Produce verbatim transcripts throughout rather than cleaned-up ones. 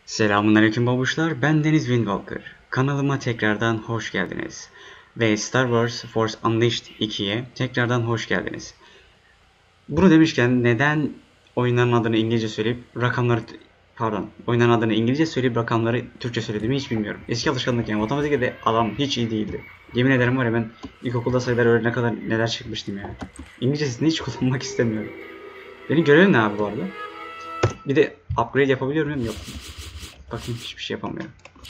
Selamünaleyküm babuşlar, ben Deniz Windwalker. Kanalıma tekrardan hoş geldiniz. Ve Star Wars Force Unleashed ikiye tekrardan hoş geldiniz. Bunu demişken neden oyunların adını İngilizce söyleyip rakamları... Pardon, oyunların adını İngilizce söyleyip rakamları Türkçe söylediğimi hiç bilmiyorum. Eski alışkanlık yani, matematikte de adam hiç iyi değildi. Yemin ederim var ya, ben ilkokulda sayılar öğrenene kadar neler çıkmıştım ya. İngilizcesini hiç kullanmak istemiyorum. Benim görevim ne abi bu arada? Bir de upgrade yapabiliyor muyum? Yok. Bakayım, hiçbir şey yapamıyorum.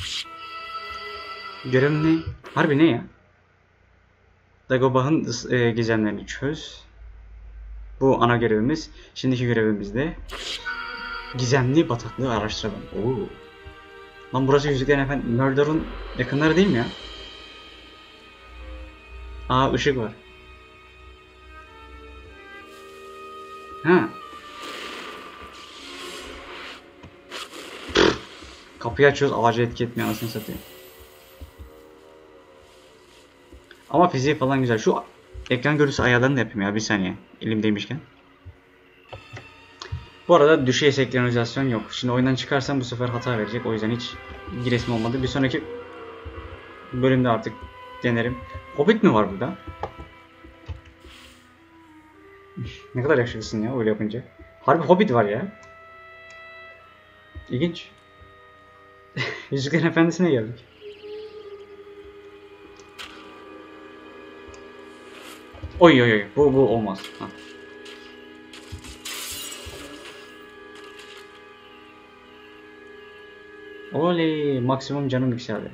Görevim ne? Harbi ne ya? Dagobah'ın e, gizemlerini çöz. Bu ana görevimiz. Şimdiki görevimiz de gizemli bataklığı araştıralım. Oo. Lan burası Yüzüklerin Efendisi Mordor'un yakınları değil mi ya? Aa, ışık var. Ha. Kapıyı açıyoruz, ağaca etki etmiyor, anasını satayım. Ama fiziği falan güzel. Şu ekran görüntüsü ayarlarını da yapayım ya, bir saniye. Elimdeymişken. Bu arada düşey senkronizasyon yok. Şimdi oyundan çıkarsam bu sefer hata verecek. O yüzden hiç giresim olmadı. Bir sonraki bölümde artık denerim. Hobbit mi var burada? Ne kadar yakışıklısın ya öyle yapınca. Harbi Hobbit var ya. İlginç. Yüzüklerin Efendisi'ne geldik. Oy oy oy. Bu bu olmaz. Ha. Oley. Maksimum canım yükseldi.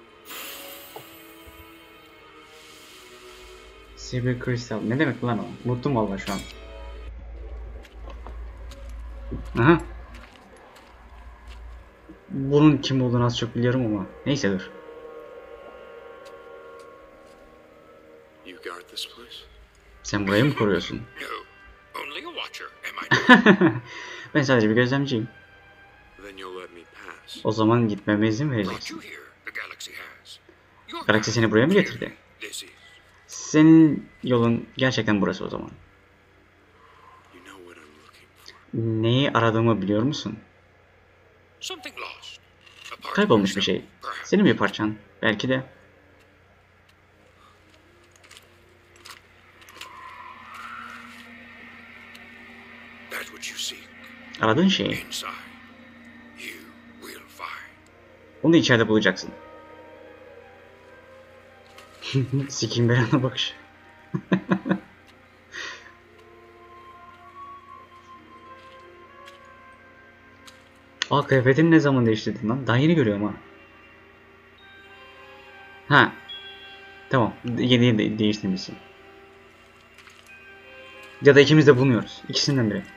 Silver Crystal. Ne demek lan o? Unuttum vallahi şu an. Aha. Bunun kim olduğunu az çok biliyorum ama. Neyse dur. Sen burayı mı koruyorsun? Ben sadece bir gözlemciyim. O zaman gitmeme izin vereceksin. Galaksi seni buraya mı getirdi? Senin yolun gerçekten burası o zaman. Neyi aradığımı biliyor musun? Kaybolmuş bir şey. Senin bir parçan. Belki de. Aradığın şey. Onu içeride bulacaksın. Sikiyim belanı bakış. Aa, kıyafetini ne zaman değiştirdin lan? Daha yeni görüyorum ha. Ha. Tamam. Yeni yeni de değiştirmişsin. Ya da ikimiz de bulmuyoruz. İkisinden biri.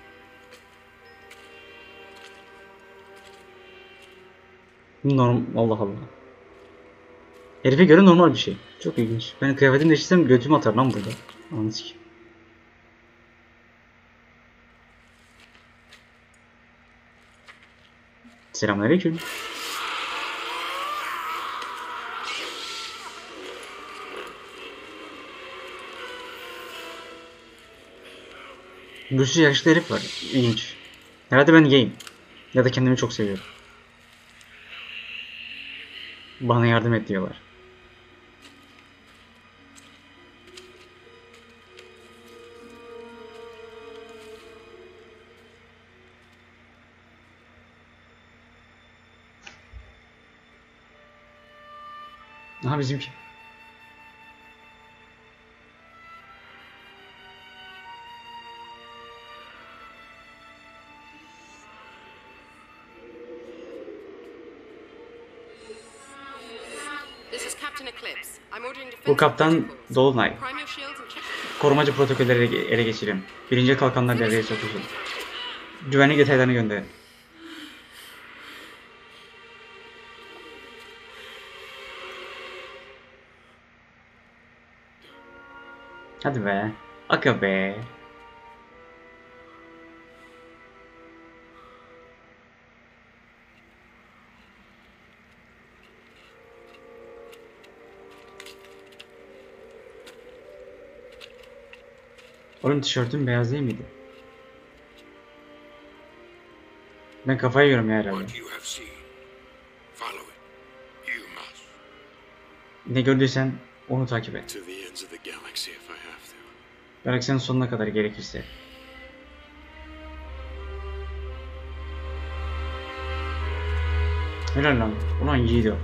Norm Allah Allah. Herife göre normal bir şey. Çok ilginç. Ben kıyafetimi değiştirsem götümü atar lan burada. Anladın ki. Selamünaleyküm. Bir sürü yaşlı herif var. İlginç. Herhalde ben gayim. Ya da kendimi çok seviyorum. Bana yardım et diyorlar. Aha, bizimki. Bu kaptan Dolunay. Korumacı protokolleri ele geçirin. Birinci kalkanlar devreye sokulsun. Güvenlik detaylarını gönderin. Hadi be. Aga be. Oğlum, tişörtün beyaz değil miydi? Ben kafayı yiyorum ya herhalde. Ne gördüysen onu takip et. Galaksinin sonuna kadar gerekirse. Helal lan. Ulan yiğidi o.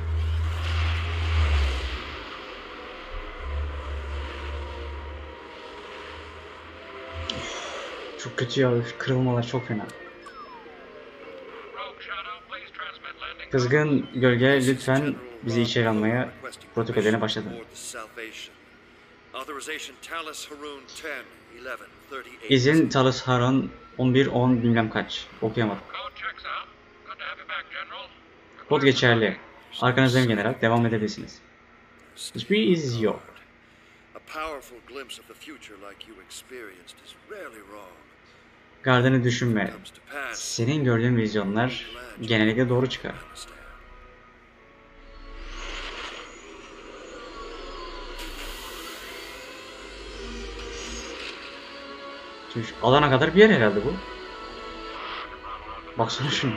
Çok kötü ya. Kırılmalar çok fena. Kızgın gölge lütfen bizi içeri almaya protokollerine başladın. İzin Talus Harun on bir on bilmem kaç. Okuyamadım. Kod geçerli. Arkanızdayım general. Devam edebilirsiniz. Hiçbir iz yok. Gardını düşünme. Senin gördüğün vizyonlar genellikle doğru çıkar. Şimdi alana kadar bir yer herhalde bu. Baksana şunu.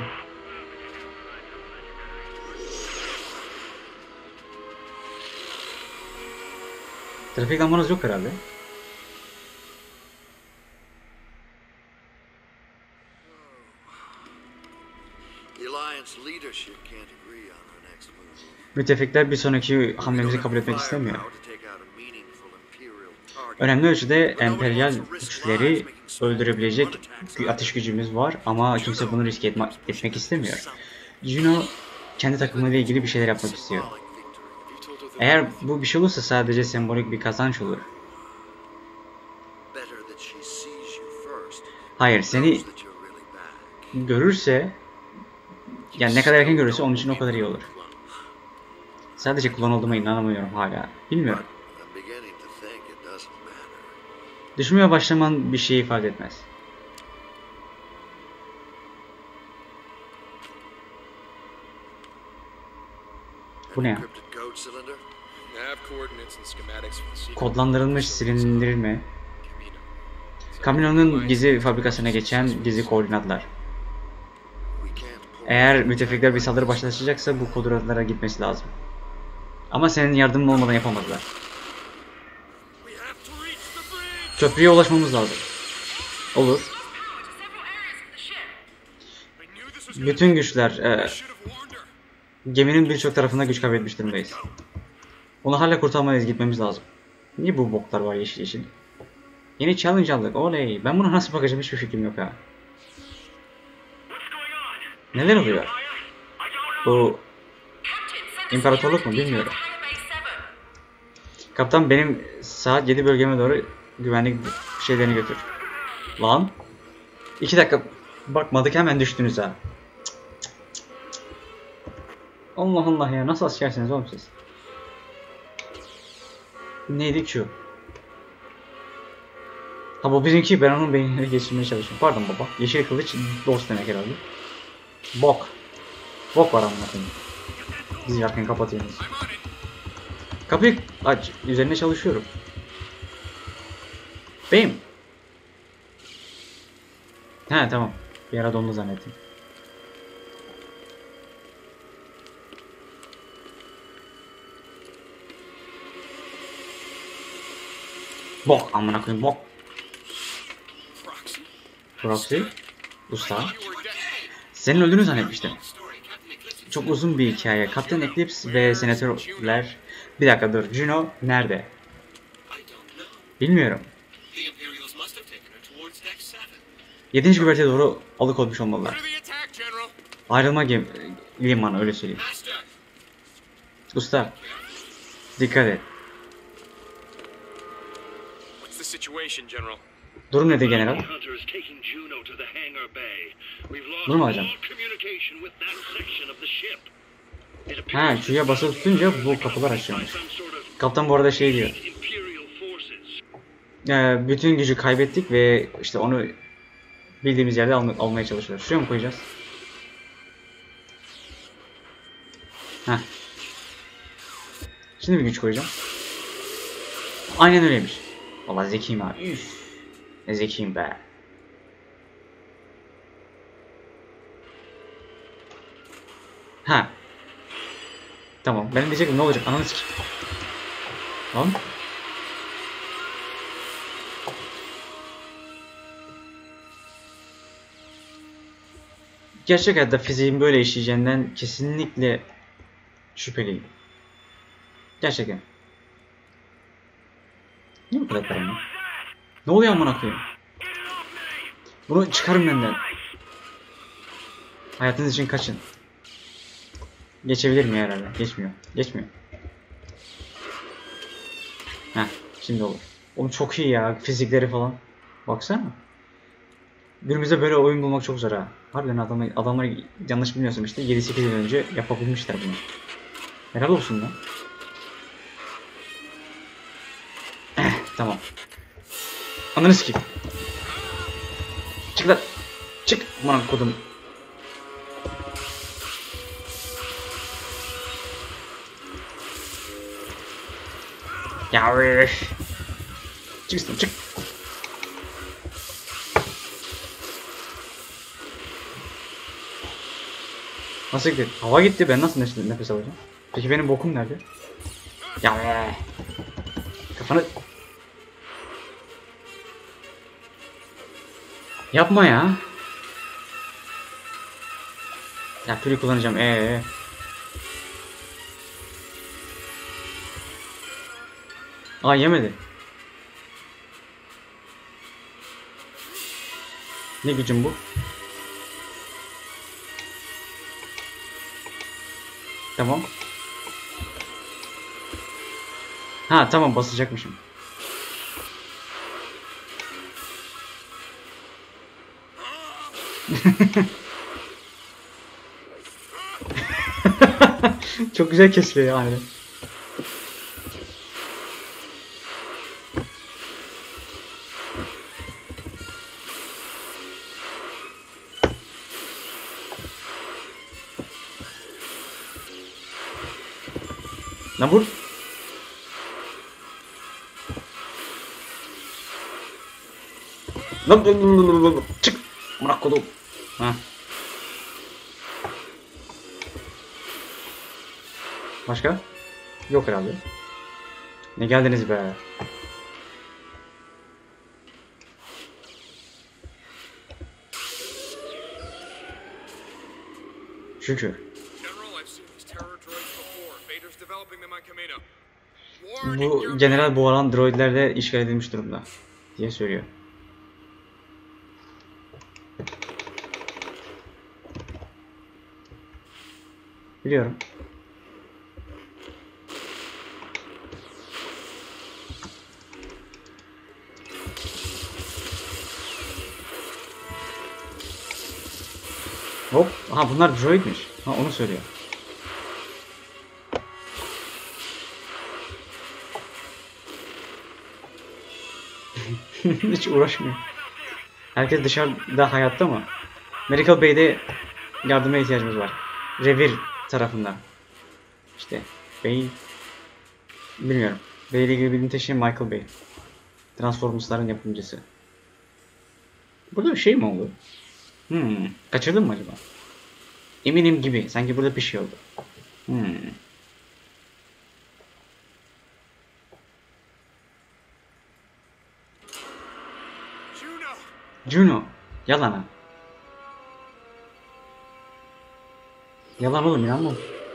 Trafik lambanız yok herhalde. Müttefikler bir sonraki hamlemizi kabul etmek istemiyor. Önemli ölçüde emperyal güçleri öldürebilecek bir ateş gücümüz var ama kimse bunu riske etme, etmek istemiyor. Juno kendi takımıyla ilgili bir şeyler yapmak istiyor. Eğer bu bir şey olursa sadece sembolik bir kazanç olur. Hayır, seni görürse, yani ne kadar erken görürse onun için o kadar iyi olur. Sadece kullan olduğuma inanamıyorum hala. Bilmiyorum. Düşünmeye başlaman bir şey ifade etmez. Bu ne ya? Kodlandırılmış silindir mi? Kamyonun gizli fabrikasına geçen gizli koordinatlar. Eğer müttefikler bir saldırı başlatacaksa bu koordinatlara gitmesi lazım. Ama senin yardımın olmadan yapamadılar. Köprüye ulaşmamız lazım. Olur. Bütün güçler e, geminin birçok tarafında güç kaybetmiş durumdayız. Onu hala kurtarmalıyız, gitmemiz lazım. Niye bu boklar var yeşil yeşil? Yeni challenge aldık. Oley. Ben buna nasıl bakacağım hiçbir fikrim yok ha. Neler oluyor? Bu imparatorluk mu bilmiyorum. Kaptan benim saat yedi bölgeme doğru güvenlik şeylerini götür. Lan. İki dakika bakmadık hemen düştünüz ha. Allah Allah ya, nasıl askersiniz oğlum siz? Neydi ki o? Ha bu bizimki, ben onun beynini geçirmeye çalışıyorum. Pardon baba. Yeşil kılıç dost demek herhalde. Bok. Bok var amına koyayım. Biz yarken kapatıyoruz. Kapıyı aç. Üzerine çalışıyorum. Beyim. He tamam. Bir ara dondu zannettim. Bok amına koyayım bok. Proxy. Usta. Senin öldüğünü zannetmiştim. Çok uzun bir hikaye. Kaptan Eclipse ve senatörler... Bir dakika dur. Juno nerede? Bilmiyorum. Yedinci güverteye doğru alıkoymuş olmalılar. Ayrılma gemi... limanı öyle söyleyeyim. Usta. Dikkat et. Durum nedir general? Durma hocam. Ha, Q'ya basılı tutunca bu kapılar açılmış. Kaptan bu arada şey diyor. Ee, bütün gücü kaybettik ve işte onu bildiğimiz yerde al almaya çalışıyoruz. Şuraya mı koyacağız? Heh. Şimdi bir güç koyacağım. Aynen öyleymiş. Vallahi zekiyim abi. Üf. Ne zekiyim be. Ha. Tamam. Ben diyecektim ne olacak? Ananı sikeyim. Lan. Gerçek hayatta fiziğin böyle işleyeceğinden kesinlikle şüpheliyim. Gerçekten. Niye bu kadar param var? Ne oluyor amına koyayım? Bunu çıkarın benden. Hayatınız için kaçın. Geçebilir mi herhalde? Geçmiyor. Geçmiyor. Heh, şimdi olur. Oğlum çok iyi ya fizikleri falan. Baksana. Günümüzde böyle oyun bulmak çok zor ha. Harbiden adamlar, adamlar yanlış bilmiyorsam işte yedi sekiz yıl önce yapabilmişler bunu. Helal olsun lan. Eh, tamam. Ananı sikeyim. Çık lan. Çık. Aman kodum. Ya üf. Çık üstüne çık. Nasıl gitti? Hava gitti. Ben nasıl nefes, nefes alacağım? Peki benim bokum nerede? Ya üf. Kafanı... Yapma ya. Ya pili kullanacağım. Ee. Aa yemedi. Ne gücüm bu? Tamam. Ha tamam basacakmışım. Çok güzel kesiliyor yani. Lan vur. Lan çık. Bırak kolum. Ha. Başka? Yok herhalde. Ne geldiniz be? Şükür. Bu general bu alan droidlerle işgal edilmiş durumda diye söylüyor. Biliyorum. Hop. Aha bunlar droidmiş. Ha onu söylüyor. Hiç uğraşmıyor. Herkes dışarıda hayatta mı? Medical Bay'de yardıma ihtiyacımız var. Revir tarafından. İşte Bey bilmiyorum. Bey ile ilgili bildiğim tek şey Michael Bay. Transformers'ların yapımcısı. Burada bir şey mi oldu? Hmm. Kaçırdın mı acaba? Eminim gibi. Sanki burada bir şey oldu. Hmm. Juno. Juno. Yalan ha. Yalan oğlum inanmam.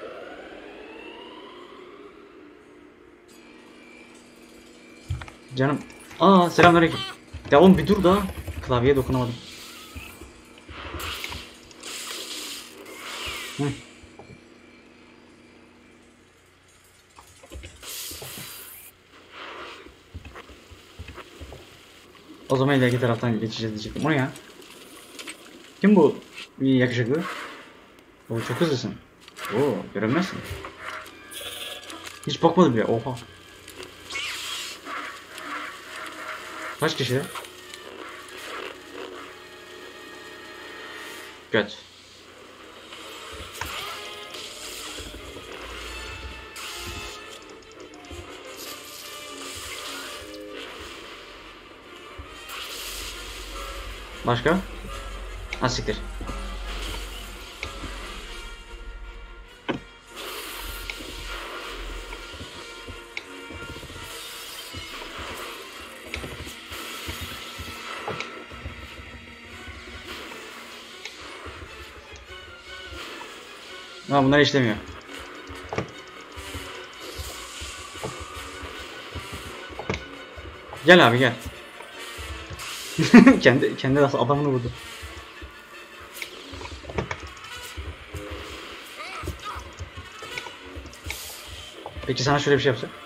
Canım. Aa selamünaleyküm. Ya oğlum bir dur da. Klavyeye dokunamadım. Hı. O zaman ileriki taraftan geçeceğiz diyecektim. O ne ya? Kim bu? Bir yakışıklı. Oo, çok hızlısın. Oo, görünmezsin. Hiç bakmadım bile. Oha. Kaç kişi? Göt. Başka? Ha siktir. Ha, bunlar işlemiyor. Gel abi gel. kendi kendi adamını vurdu. Peki sana şöyle bir şey yapsa?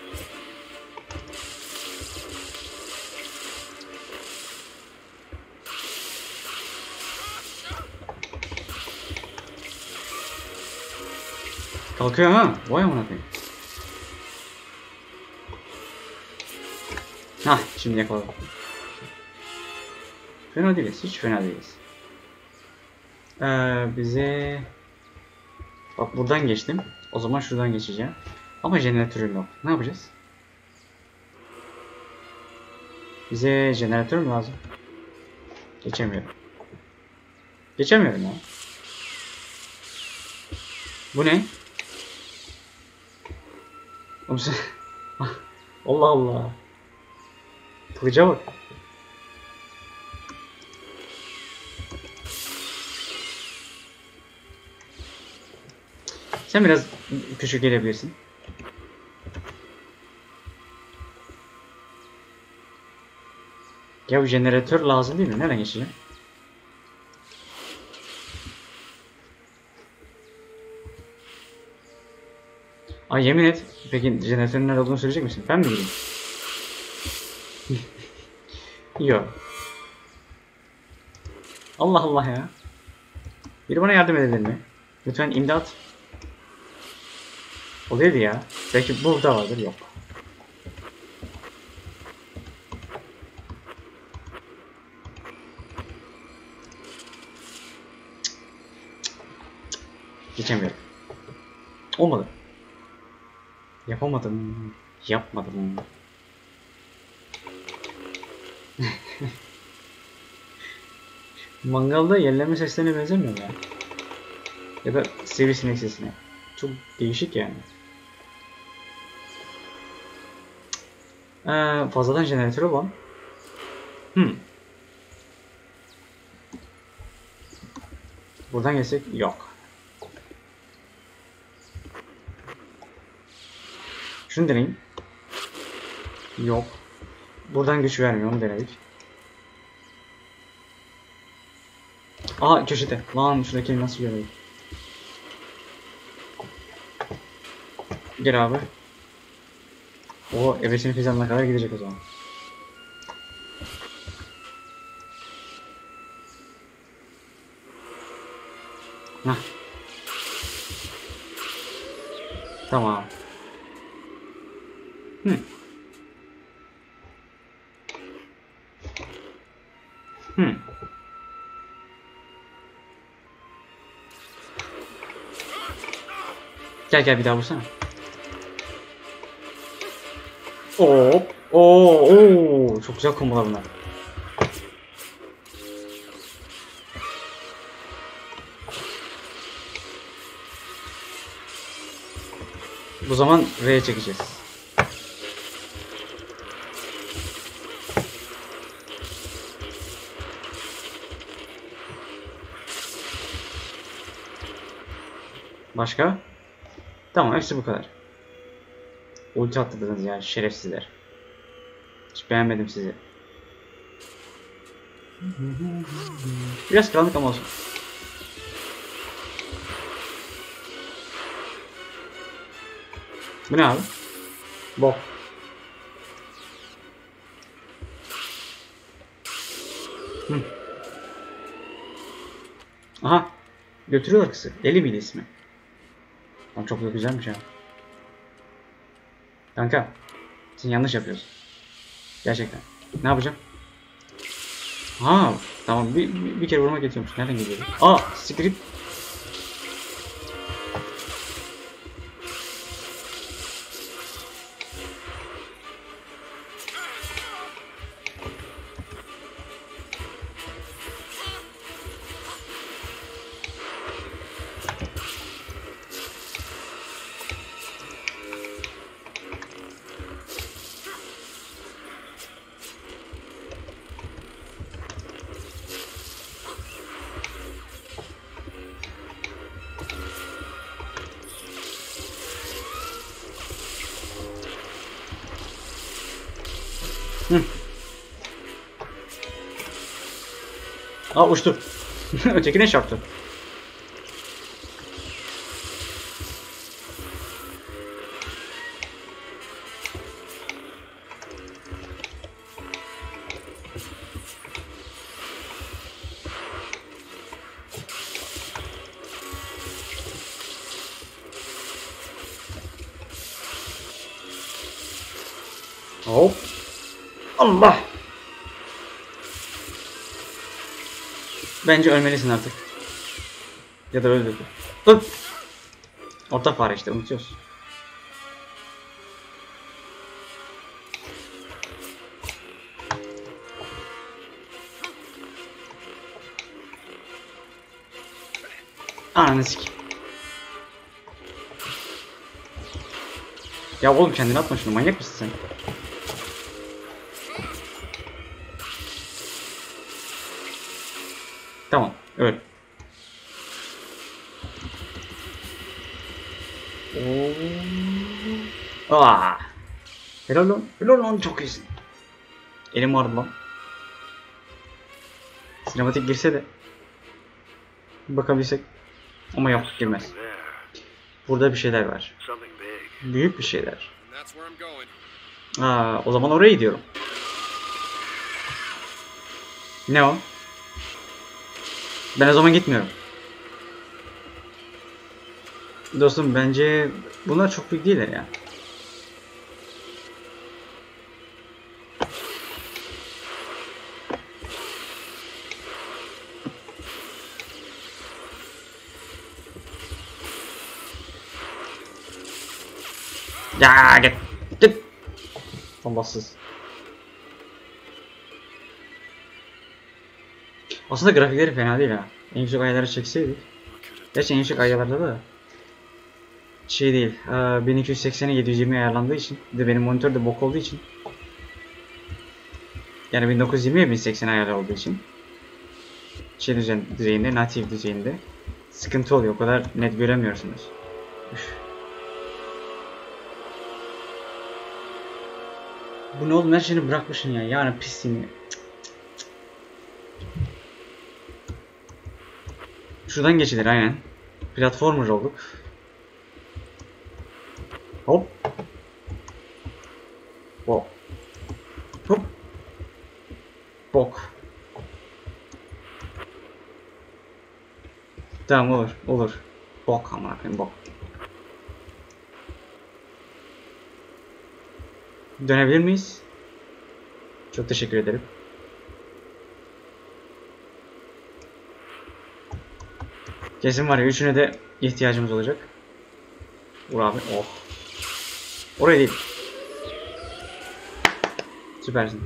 Kalkıyor ha. Vay amına koyayım. Hah, şimdi yakaladım. Fena değiliz. Hiç fena değiliz. Ee, bize... Bak buradan geçtim. O zaman şuradan geçeceğim. Ama jeneratörüm yok. Ne yapacağız? Bize jeneratör mü lazım? Geçemiyorum. Geçemiyorum ya. Bu ne? Allah Allah. Kılıca bak. Sen biraz küçük gelebilirsin. Ya bu jeneratör lazım değil mi? Nereden geçeceğim? Ay yemin et. Peki jeneratörün nerede olduğunu söyleyecek misin? Ben mi bileyim? Yok. Allah Allah ya. Biri bana yardım edebilir mi? Lütfen imdat. Oluyordu ya. Belki burada vardır. Yok. Geçemiyorum. Olmadı. Yapamadım. Yapmadım. Mangalda yerleme seslerine benzemiyor mu ya? Ya da sivrisinek sesine. Çok değişik yani. Ee, fazladan jeneratör olan. Hmm. Buradan geçsek yok. Şunu deneyim. Yok. Buradan güç vermiyor, onu denedik. Aa, köşede. Lan şuradaki nasıl görüyorum? Gel abi. O ebesini fizanına kadar gidecek o zaman. Hah. Tamam. Hmm. Hmm. Gel gel bir daha vursana. Hop. Oo, oo, çok güzel kombolar bunlar. Bu zaman R'ye çekeceğiz. Başka? Tamam, hepsi bu kadar. Ulti attırdınız yani şerefsizler. Hiç beğenmedim sizi. Biraz karanlık ama olsun. Bu ne abi? Bok. Hı. Aha. Götürüyorlar kızı. Eli miydi ismi? Lan çok da güzelmiş ha. Kanka. Sen yanlış yapıyorsun. Gerçekten. Ne yapacağım? Ha, tamam. Bir, bir, bir kere vurmak yetiyormuş. Nereden geliyor? Aa, script. Hı. Aa uçtu. Ötekine çarptı. Hop. Allah. Bence ölmelisin artık. Ya da öldürdü. Hop. Orta fare işte, unutuyoruz. Ananı sik. Ya oğlum kendini atma şunu, manyak mısın sen? Tamam, öl. Oo. Aa. Helal lan, helal lan, çok iyisin. Elim vardı lan. Sinematik girse de bakabilsek. Ama yok, girmez. Burada bir şeyler var. Büyük bir şeyler. Aa, o zaman oraya gidiyorum. Ne o? Ben o zaman gitmiyorum. Dostum bence bunlar çok büyük değiller ya. Ya git. Git. Allahsız. Aslında grafikleri fena değil ha. En yüksek ayarları çekseydik. Gerçi en yüksek ayarlarda da şey değil. bin iki yüz seksene yedi yüz yirmi ayarlandığı için. Bir de benim monitör de bok olduğu için. Yani bin dokuz yüz yirmiye bin seksen ayar olduğu için. Şey düzeyinde, native düzeyinde. Sıkıntı oluyor. O kadar net göremiyorsunuz. Üf. Bu ne oğlum, her şeyini bırakmışsın ya. Yani pisliğini. Şuradan geçilir aynen. Platformer olduk. Hop. Hop. Hop. Bok. Tamam, olur. Olur. Bok amına koyayım, bok. Dönebilir miyiz? Çok teşekkür ederim. Kesin var ya, üçüne de ihtiyacımız olacak. Vur abi. Oh. Oraya değil. Süpersin.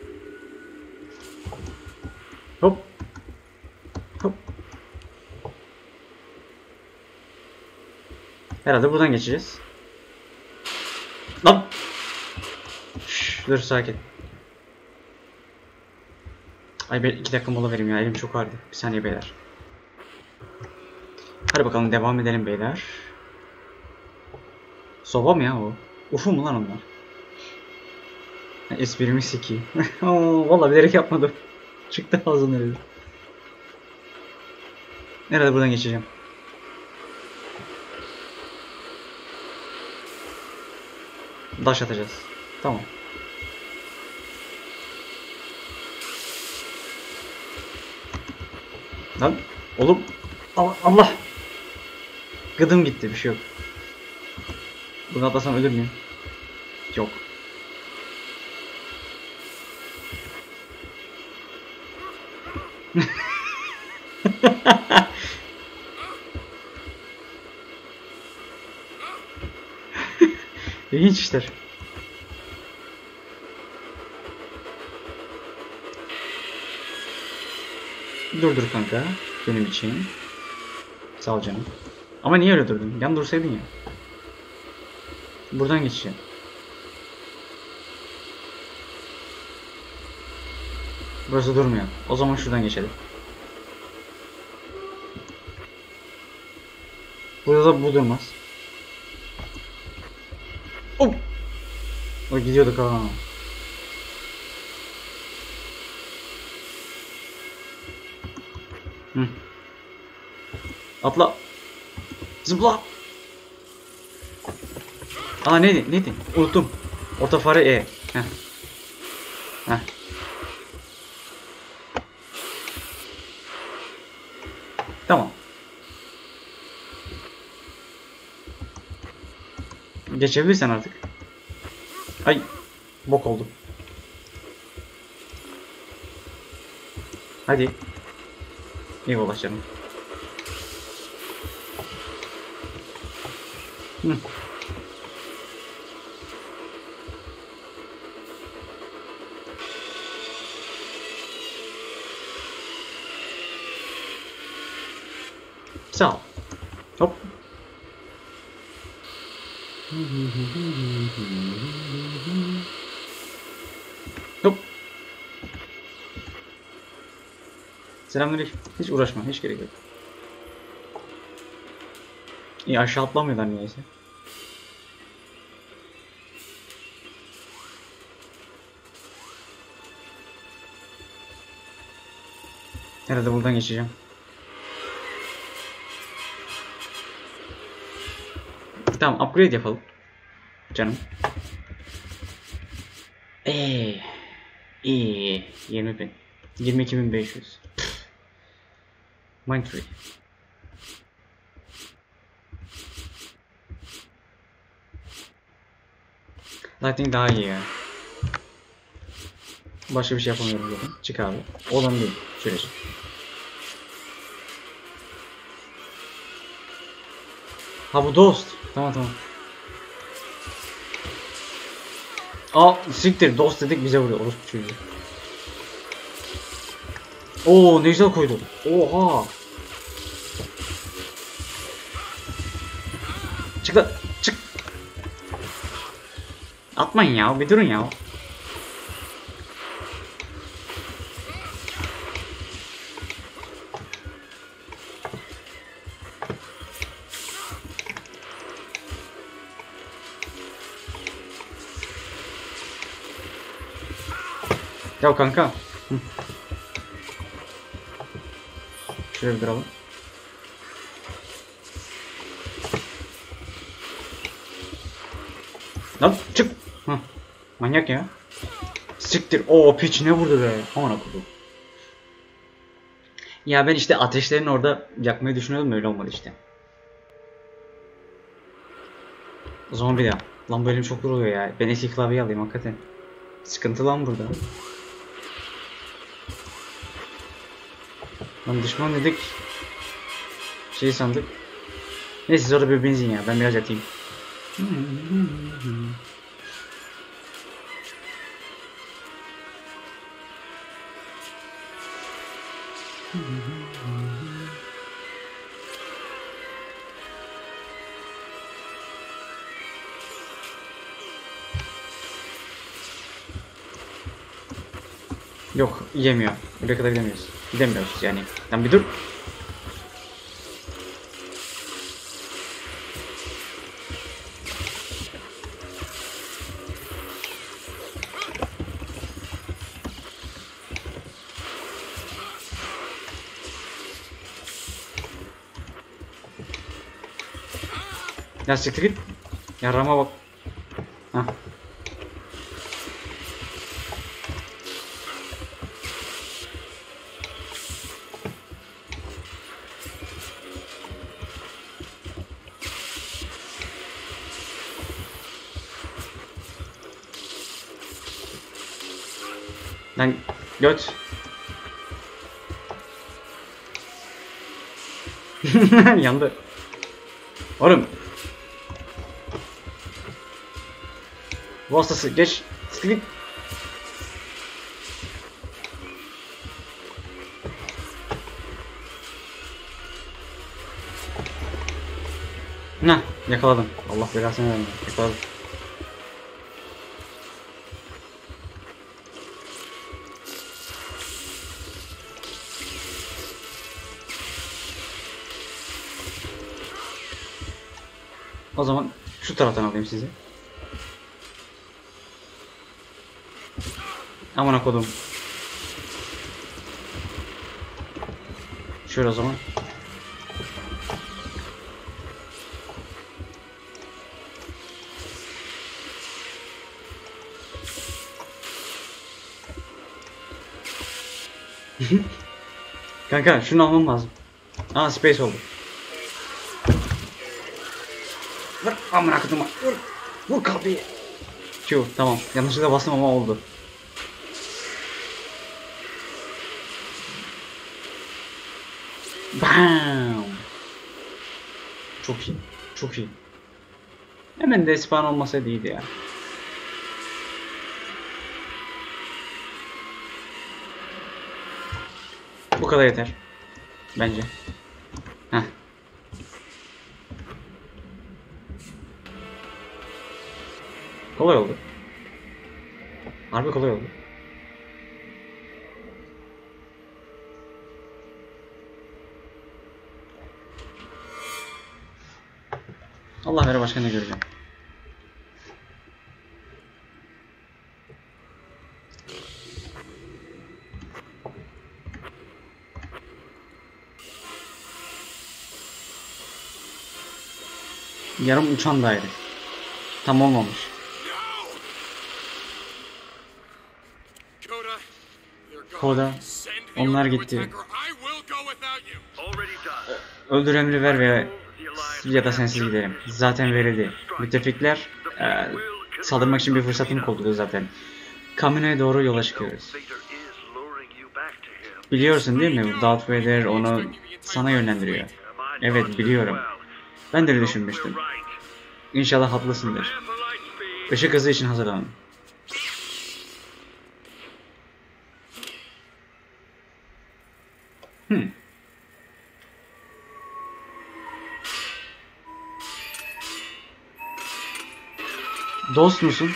Hop. Hop. Herhalde buradan geçeceğiz. Lan. Şşş, dur sakin. Ay ben iki dakika mola vereyim ya, elim çok ağrıdı. Bir saniye beyler. Hadi bakalım devam edelim beyler. Soba mı ya o? Ufu mu lan onlar? Esprimi sikiyim. Vallahi bilerek yapmadım. Çıktı ağzından öyle. Nerede buradan geçeceğim? Daş atacağız. Tamam. Lan oğlum. Allah, Allah. Gıdım gitti, bir şey yok. Bunu atlasam ölür müyüm? Yok. İlginç işler. Dur dur kanka. Benim için. Sağ ol canım. Ama niye öyle durdun? Yan dursaydın ya. Buradan geçeceğim. Burası durmuyor. O zaman şuradan geçelim. Burada da bu durmaz. Hop. O gidiyorduk ha. Hı. Atla. Zıpla. Aa neydi? Neydi? Unuttum. Orta fare E. Heh. Heh. Tamam. Geçebilirsen artık. Ay. Bok oldu. Hadi. Eyvallah canım. Hı. Sağ ol. Hop. Hop. Selamünaleyküm. Hiç uğraşma, hiç gerek yok. İyi aşağı atlamıyorlar niyeyse. Herhalde buradan geçeceğim. Tamam, upgrade yapalım. Canım. Eee. İyi. yirmi bin. yirmi iki bin beş yüz. Mindfree. Lighting daha iyi ya. Başka bir şey yapamıyorum zaten. Çık abi. Olan değil. Süreç. Ha bu Dost. Tamam tamam. Aa siktir. Dost dedik bize vuruyor. Orospu çocuğu. Oo ne güzel koydu. Oha. Çık lan. Çık. Atmayın ya. Bir durun ya. Ya kanka. Hı. Şuraya bir duralım. Lan çık. Hı. Manyak ya. Siktir. Oo piç ne vurdu be. Aman okudum. Ya ben işte ateşlerini orada yakmayı düşünüyordum, öyle olmadı işte. Zombi ya. Lan bölüm çok oluyor ya. Ben eski klavyeyi alayım hakikaten. Sıkıntı lan burada. Lan düşman dedik. Şey sandık. Neyse siz orada bir benzin ya. Ben biraz yatayım. Yok yemiyor. Buraya kadar gidemiyoruz. Gidemiyoruz yani. Lan bir dur. Ya siktir git. Yarama bak. Hah. Lan göt. Yandı. Oğlum. Bu hastası geç. Siktir git. Nah yakaladım. Allah belasını versin. Yakaladım. O zaman şu taraftan alayım sizi. Aman kodum. Şöyle o zaman. Kanka şunu almam lazım. Aa space oldu. Vur amına koyayım. Vur. Vur kapıyı. Q tamam. Yanlışlıkla bastım ama oldu. Bam. Çok iyi. Çok iyi. Hemen de spawn olmasaydı iyiydi ya. Bu kadar yeter. Bence. Heh. Kolay oldu. Harbi kolay oldu. Allah ver başka ne göreceğim. Yarım uçan daire. Tam olmamış. Koda. Onlar gitti. Öldür emri ver veya ya da sensiz gidelim. Zaten verildi. Müttefikler e, saldırmak için bir fırsatını kolluyor zaten. Kamino'ya doğru yola çıkıyoruz. Biliyorsun değil mi? Darth Vader onu sana yönlendiriyor. Evet biliyorum. Ben de öyle düşünmüştüm. İnşallah haklısındır. Işık hızı için hazırlanın. Hmm. Dost musun?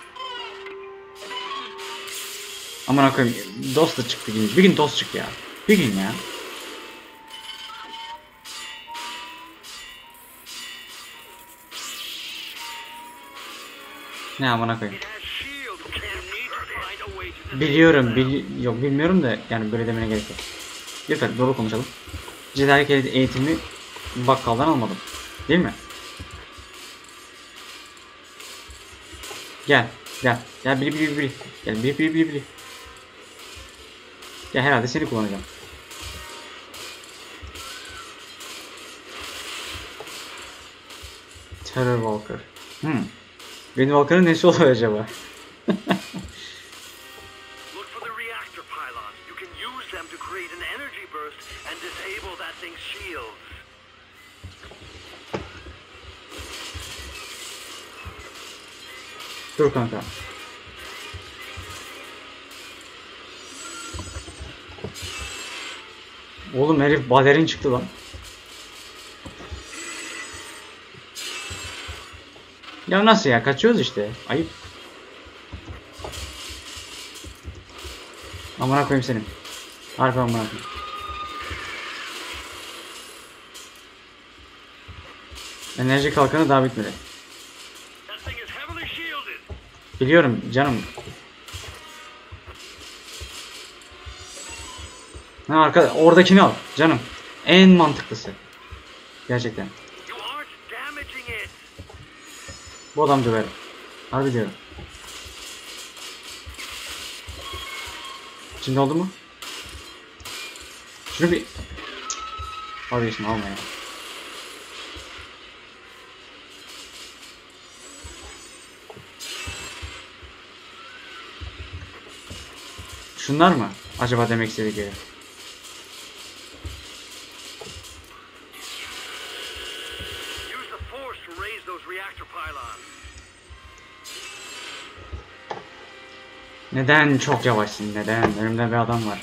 Aman koyayım. Dost da çıktı gün. Bir gün dost çık ya. Bir gün ya. Ne amına koyayım. Biliyorum, bil yok bilmiyorum da yani böyle demene gerek yok. Lütfen doğru konuşalım. Jedi eğitimi bakkaldan almadım. Değil mi? Gel, gel. Gel bili bili bili. Gel bili bili bili bili. Ya herhalde seni kullanacağım. Terror Walker. Hmm. Windwalker'ın nesi oluyor acaba? Dur kanka. Oğlum herif balerin çıktı lan. Ya nasıl ya? Kaçıyoruz işte. Ayıp. Amına koyayım senin. Harbi amına koyayım. Enerji kalkanı daha bitmedi. Biliyorum canım. Ha arka oradakini al canım. En mantıklısı. Gerçekten. Bu adam döver. Harbi diyorum. Şimdi oldu mu? Şunu bir... Vazgeçtim alma ya. Şunlar mı? Acaba demek istedikleri. Neden çok yavaşsın? Neden? Önümde bir adam var.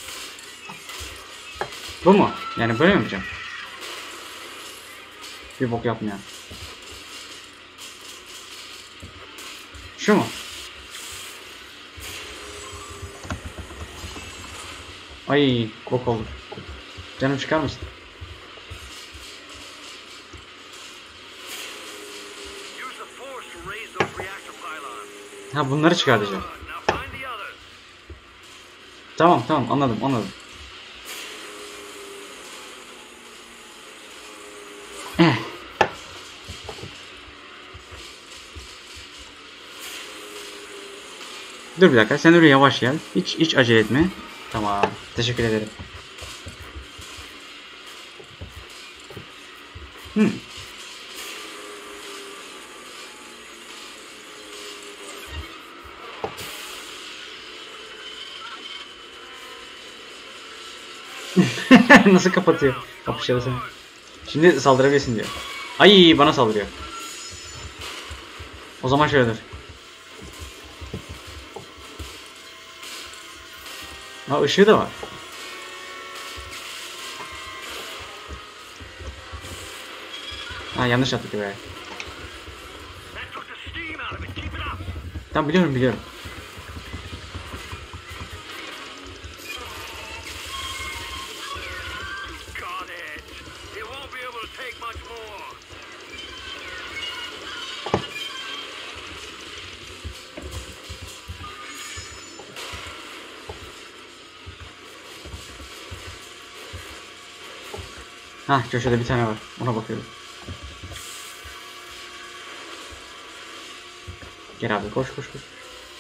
Bu mu? Yani böyle mi yapacağım? Bir bok yapmıyor. Şu mu? Ay bok oldu. Canım çıkar mısın? Ha bunları çıkartacağım. Tamam tamam anladım anladım. Dur bir dakika, sen oraya yavaş gel. Hiç hiç acele etme. Tamam. Teşekkür ederim. Hmm. Nasıl kapatıyor? Kapışırsa. Şimdi saldırabilirsin diyor. Ay, bana saldırıyor. O zaman şöyle dur. Ha, ışığı da var. Ha, yanlış attık be. Tamam, biliyorum biliyorum. Ha, köşede bir tane var. Ona bakıyorum. Gel abi, koş koş koş.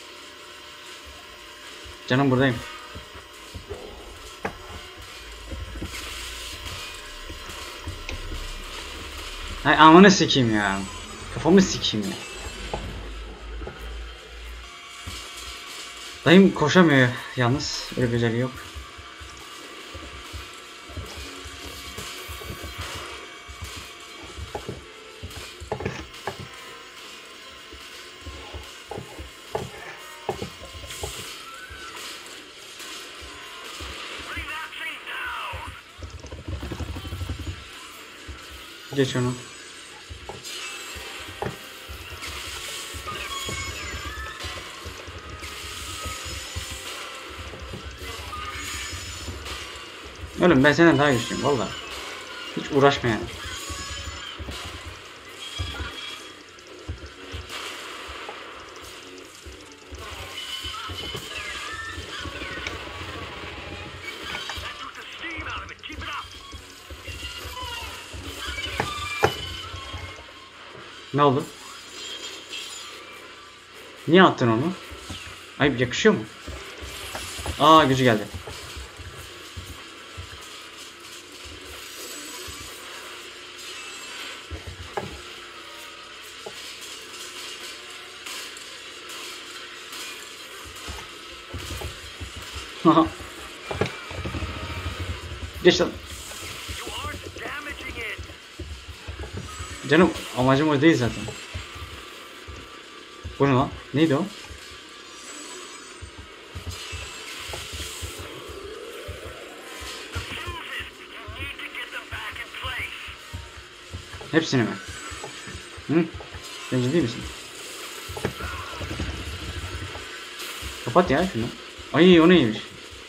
Canım, buradayım. Ay, amına sikeyim ya. Kafamı sikeyim ya. Dayım koşamıyor yalnız. Öyle bir özelliği yok. Geç onu. Oğlum, ben senden daha güçlüyüm valla. Hiç uğraşma yani. Ne oldu? Niye attın onu? Ay, yakışıyor mu? Aa, gücü geldi. Geç lan. Canım, amacım o değil zaten. Bu ne lan? Neydi o? Hepsini mi? Hı? Sen ciddi misin? Kapat ya şunu. Ay, o neymiş?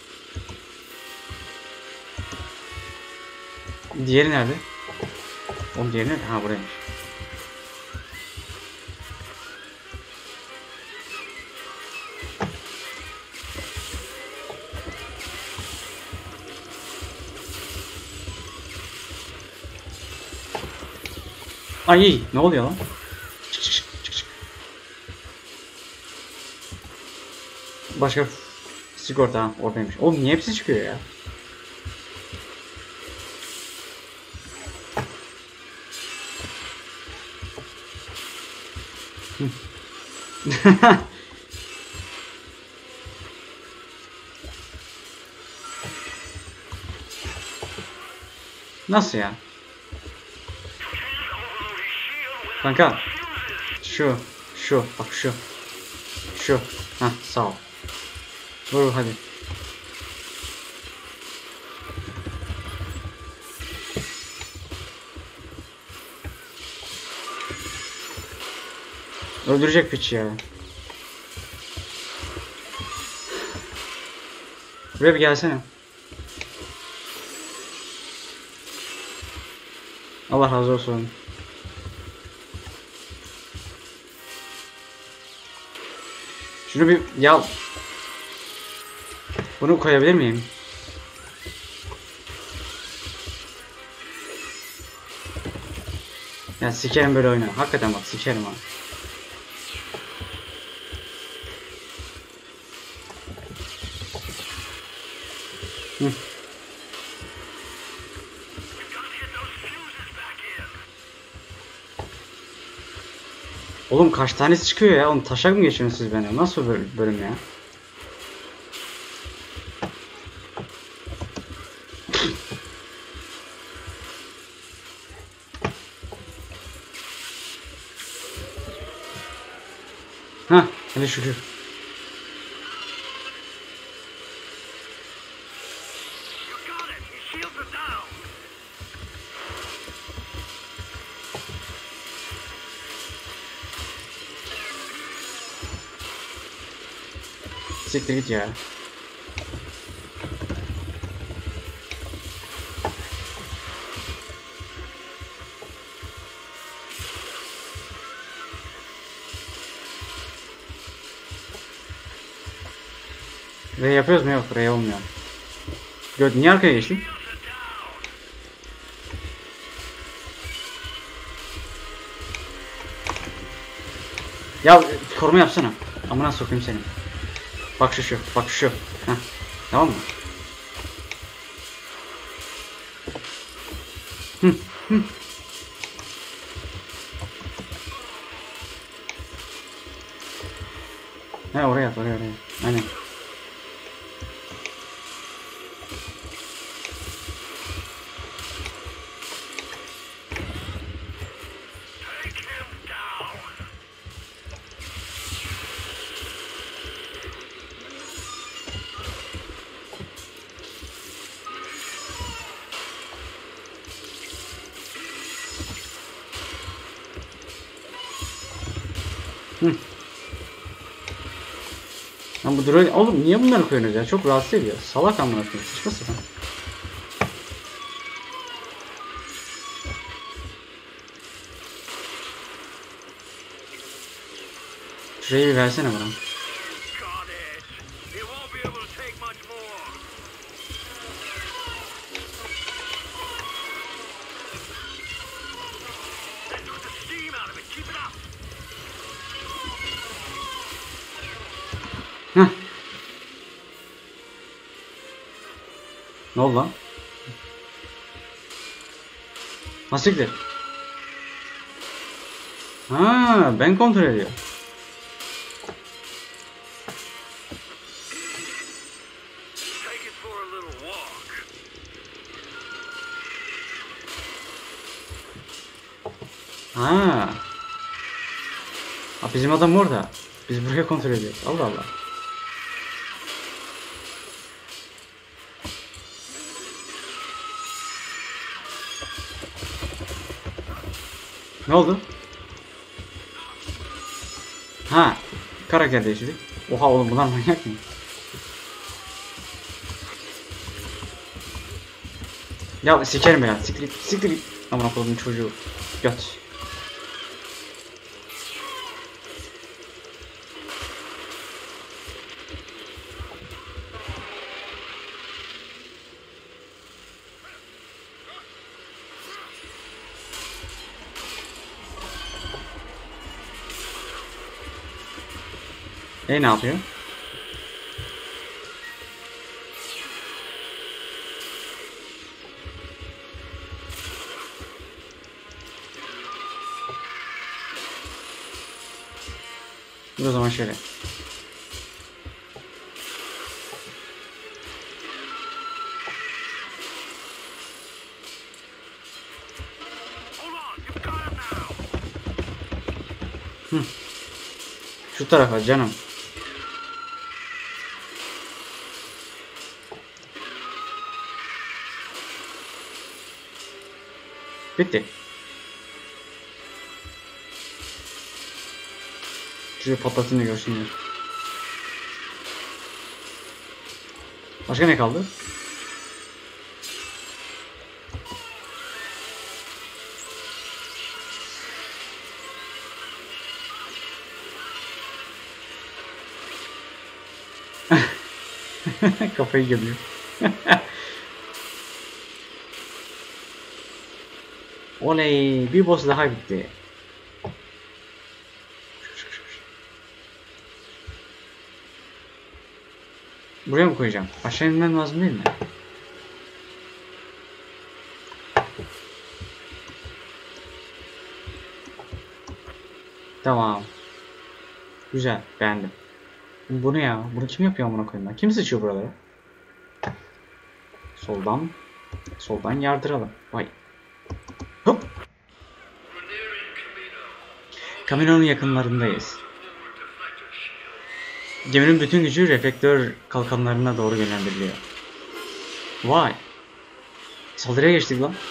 Diğeri nerede? Oğlum, diğeri nerede? Ha, buraymış. Ay, ne oluyor lan? Çık çık çık çık. Başka sigorta, ha, oradaymış. Oğlum, niye hepsi çıkıyor ya? Nasıl ya? Kanka. Şu. Şu. Bak şu. Şu. Hah, sağ ol. Vur hadi. Öldürecek piç ya. Buraya bir gelsene. Allah razı olsun. Şunu bir ya. Bunu koyabilir miyim? Ya sikerim böyle oyunu. Hakikaten bak, sikerim ha. Hı. Oğlum kaç tanesi çıkıyor ya? Oğlum taşak mı geçiyorsunuz siz bana? Nasıl böl bölüm ya? Hah, hadi şükür. Siktir git ya. Ve yapıyoruz mu? Yok, buraya olmuyor. Gör, niye arkaya geçtin? Ya koruma yapsana. Amına sokayım seni. Bak şu şu, bak şu. Heh. Tamam mı? Hı, hı. He oraya at, oraya oraya. Aynen. Hı. Lan bu drone... Oğlum niye bunları koyuyorsunuz ya? Çok rahatsız ediyor. Salak amına koyayım. Saçma sapan. Şurayı bir versene bana. Heh. Ne oldu lan? Nasıl gider? Ha, ben kontrol ediyorum. Ha. Ha, bizim adam orada. Biz buraya kontrol ediyoruz. Allah Allah. Ne oldu? Ha. Karakter değiştirdik. Oha oğlum bunlar manyak mı? Ya sikerim ya. Siktir git. Siktir git. Aman kodumun çocuğu. Göt. E ne yapıyor? Dur o zaman şöyle. Hı. Şu tarafa canım. Bitti. Şuraya patlatın da görsünler. Başka ne kaldı? Kafayı gömüyor. Oley, bir boss daha bitti. Buraya mı koyacağım? Aşağı inmem lazım değil mi? Tamam. Güzel. Beğendim. Bu ne ya? Bunu kim yapıyor amına koyayım ben? Kim sıçıyor buralara? Soldan. Soldan yardıralım. Vay. Hop. Kamino'nun yakınlarındayız. Geminin bütün gücü reflektör kalkanlarına doğru yönlendiriliyor. Vay. Saldırıya geçtik lan.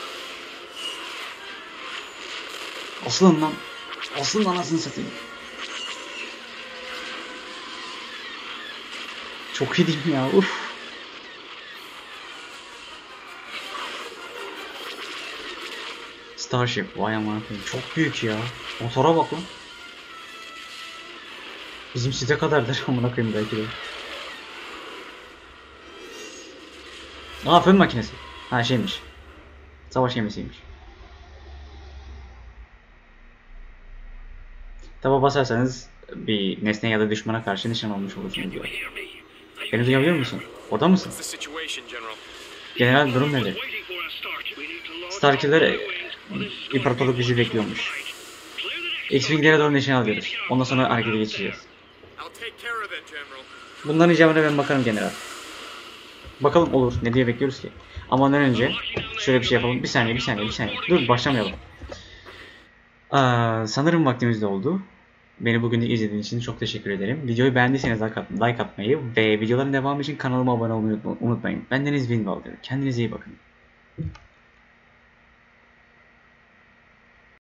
Asılın lan. Asılın anasını satayım. Çok iyi değil mi ya? Uf. Starship. Vay aman koyayım. Çok büyük ya. Motora bak lan. Bizim site kadardır amına koyayım belki de. Aa, fön makinesi. Ha şeymiş. Savaş gemisiymiş. Taba basarsanız bir nesne ya da düşmana karşı nişan almış olursunuz diyor. Beni duyabiliyor musun? Orada mısın? General, durum nedir? Starkiller imparatorluk gücü bekliyormuş. X-Wing'lere doğru nişan alıyoruz. Ondan sonra harekete geçeceğiz. Bunların icabına ben bakarım general. Bakalım olur. Ne diye bekliyoruz ki? Ama ondan önce şöyle bir şey yapalım. Bir saniye, bir saniye, bir saniye. Dur, başlamayalım. Aa, sanırım vaktimiz de oldu. Beni bugün de izlediğiniz için çok teşekkür ederim. Videoyu beğendiyseniz like atmayı ve videoların devamı için kanalıma abone olmayı unutmayın. Bendeniz Winvalder. Kendinize iyi bakın.